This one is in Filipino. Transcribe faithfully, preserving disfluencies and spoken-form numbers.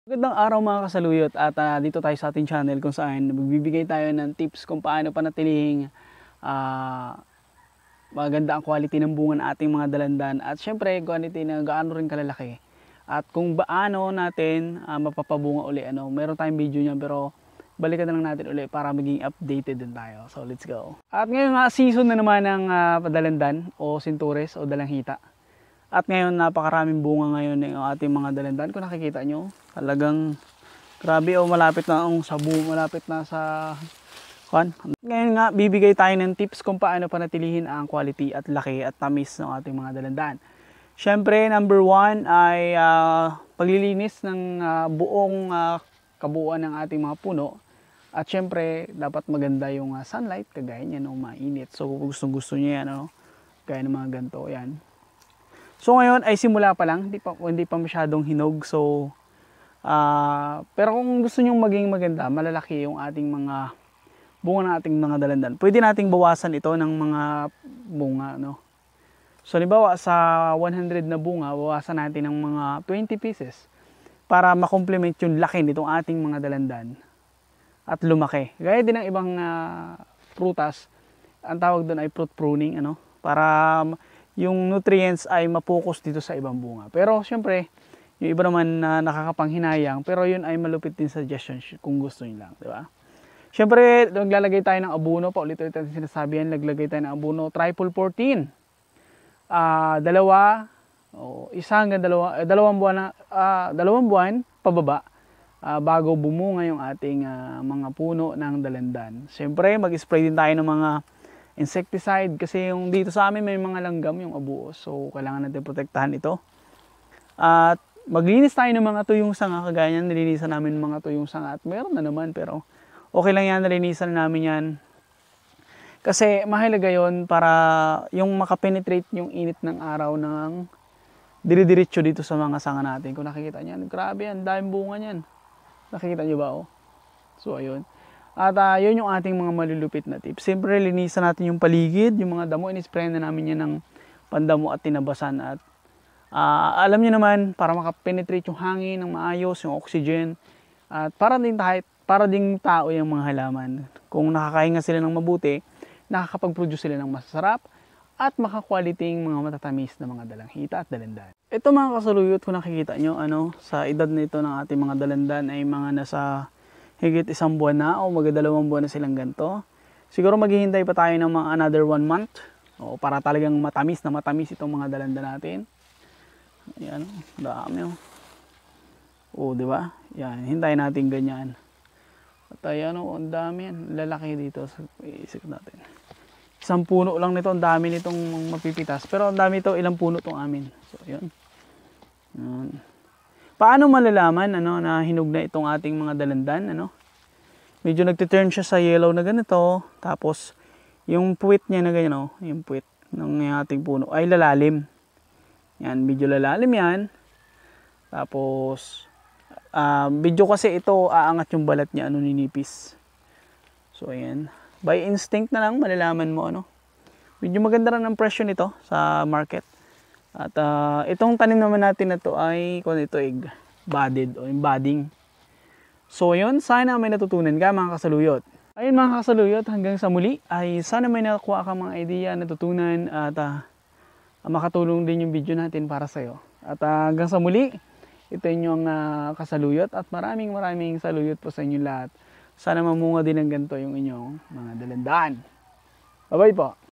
Magandang araw mga kasaluyot at uh, dito tayo sa ating channel kung saan magbibigay tayo ng tips kung paano panatilihing uh, maganda ang quality ng bunga ng ating mga dalandan at syempre quality na gaano rin kalalaki at kung paano natin uh, mapapabunga uli. Ano, meron tayong video niyan pero balikan na lang natin uli para maging updated din tayo. So let's go. At ngayon nga season na naman ng uh, dalandan o sintures o dalanghita. At ngayon napakaraming bunga ngayon ng ating mga dalandan. Kung nakikita nyo, talagang grabe o malapit na ang sabu, malapit na sa kwan. Ngayon nga bibigay tayo ng tips kung paano panatilihin ang quality at laki at tamis ng ating mga dalandan. Syempre number one ay uh, paglilinis ng uh, buong uh, kabuuan ng ating mga puno. At syempre dapat maganda yung uh, sunlight, kagaya niya no, mainit. So gustong gusto niya yan, no? Gaya ng mga ganito, yan. So ngayon ay simula pa lang, hindi pa, hindi pa masyadong hinog. So, uh, pero kung gusto nyong maging maganda, malalaki yung ating mga bunga ng ating mga dalandan, pwede nating bawasan ito ng mga bunga. No? So halimbawa sa one hundred na bunga, bawasan natin ng mga twenty pieces para makomplement yung laki nitong ating mga dalandan at lumaki. Gaya din ng ibang uh, prutas, ang tawag doon ay fruit pruning, ano? Para yung nutrients ay mapokus dito sa ibang bunga. Pero syempre, yung iba naman na uh, nakakapanghinayang, pero yun ay malupit din suggestion kung gusto niyo lang, di ba? Syempre, naglalagay tayo ng abono, paulit-ulit natin sinasabi yan, naglagay tayo ng abono, triple fourteen. Uh, dalawa, o isa hanggang dalawa, eh, dalawang buwan na, uh, dalawang buwan pababa uh, bago bumunga yung ating uh, mga puno ng dalandan. Syempre, mag-spray din tayo ng mga insecticide kasi yung dito sa amin may mga langgam yung abuo, so kailangan natin protektahan ito. At maglinis tayo ng mga tuyong sanga, kagaya niyan nilinisan namin ng mga tuyong sanga at meron na naman pero okay lang yan, nilinisan namin yan kasi mahalaga yon para yung makapenetrate yung init ng araw ng dire-diretso dito sa mga sanga natin. Kung nakikita niyan, grabe yan, daming bunga niyan, nakikita niyo ba? Oh? So ayun. At uh, yun yung ating mga malulupit na tips. Siyempre, linisan natin yung paligid, yung mga damo, in-spray na namin yan ng pandamo at tinabasan. At uh, alam niyo naman, para makapenetrate yung hangin ng maayos, yung oxygen, at para din, tayo, para din tao yung mga halaman. Kung nakakahinga sila ng mabuti, nakakapag-produce sila ng masasarap, at makakwaliting mga matatamis na mga dalanghita at dalandan. Ito mga kasaluyot, kung nakikita nyo, ano, sa edad nito ng ating mga dalandan ay mga nasa higit isang buwan na o magdadalawang buwan na silang ganito. Siguro maghihintay pa tayo ng mga another one month o para talagang matamis na matamis itong mga dalanda natin. Ayan, dami oh. O, di ba? Yan, hintayin natin ganyan. At ayan oh, ang dami yan. Lalaki dito sa isip natin. Isang puno lang nito, ang dami nitong mapipitas. Pero ang dami ito, ilang puno itong amin. So, yun. Yan. Paano malalaman ano, na hinog na itong ating mga dalandan? Ano? Medyo nagtiturn siya sa yellow na ganito. Tapos, yung puwit niya na ganyan, oh, yung puwit ng ating puno ay lalalim. Yan, medyo lalalim yan. Tapos, uh, medyo kasi ito, aangat yung balat niya, ano, ninipis. So, ayan. By instinct na lang, malalaman mo, ano. Medyo maganda rin ang presyo nito sa market. At uh, itong tanim naman natin na to ay kung ito egg budded o budding. So yun, sana may natutunan ka mga kasaluyot. Ayun mga kasaluyot, hanggang sa muli ay sana may nakakuha ka mga idea, natutunan at uh, makatulong din yung video natin para sa'yo. At uh, hanggang sa muli, ito yung uh, kasaluyot at maraming maraming saluyot po sa inyo lahat. Sana mamunga din ng ganito yung inyong mga dalandan. Bye bye po!